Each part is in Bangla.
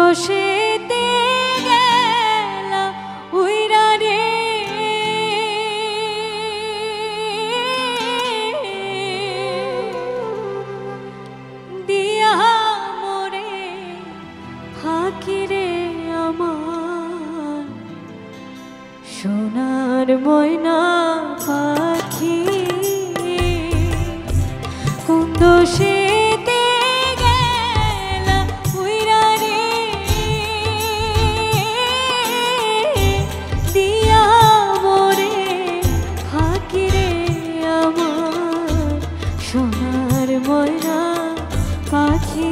দোষেতে গেলা উইরা রে দিয়া মোরে ফাঁকি রে আমার সোনার ময়না পাখি কোন দোষেতে গেলা উইরা রে দিয়া মোরে ফাঁকি রে আমার সোনার ময়না পাখি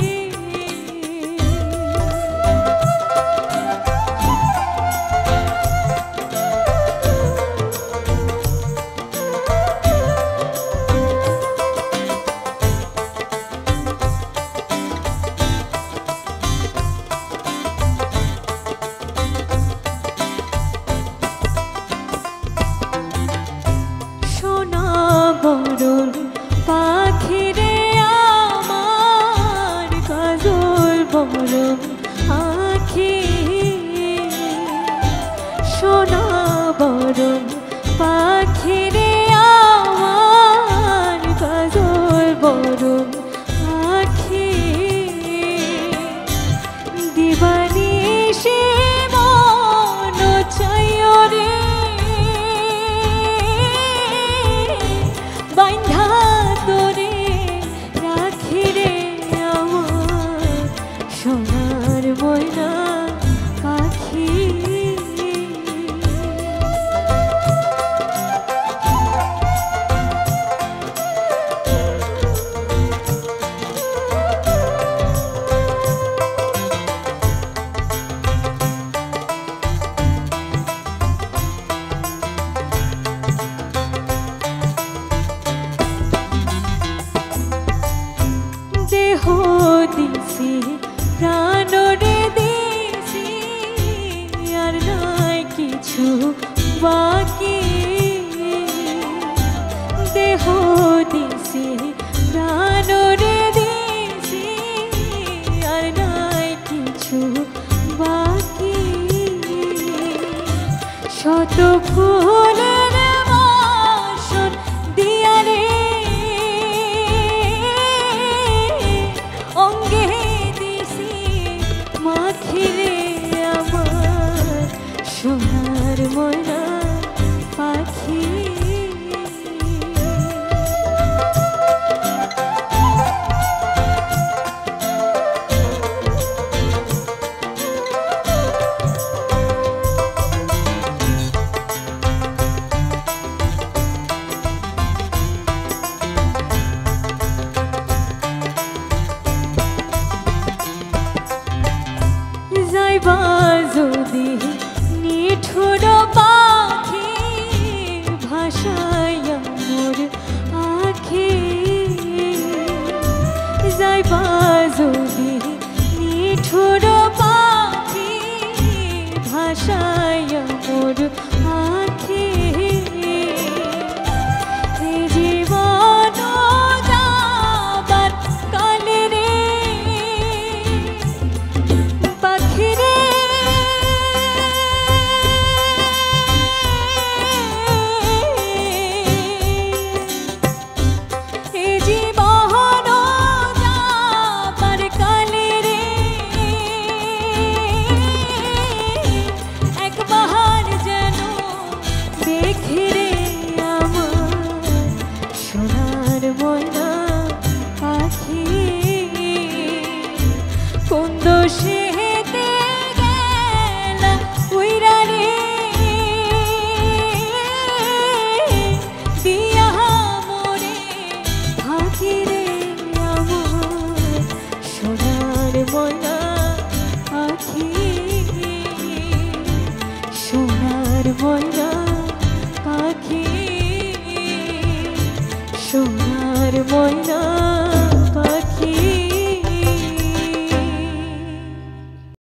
বরণ পাখি রে আমার কাজল বরণ আখি সোনা বরণ পাখি রে আমার কাজল বরণ আখি দিবানিশি মন চাইও রে বাইন্ধা তোরে রাখি রে আমার সোনার ময়না পাখি দেহ দিছি প্রাণ রে দিছি আর নাই কিছু বাকি দেহ দিছি প্রাণ রে দিছি আর নাই কিছু বাকি শত ফুলের বাসন দিয়া রে অঙ্গে দিছি মাখি রে আমার সোনার ময়না পাখি যাইবা যদি নিঠুর পাখি ভাষায় মোর আখি যাইবা যদি নিঠুর পাখি ভাষায় মোর আখি জীবন যাবার কালে রে পাখি রে এ জীবন যাবার কালে রে একবার যেন দেখি রে আমার সোনার ময়না পাখি কোন দোষেতে গেলা উইরা রে দিয়া মোরে ফাঁকি রে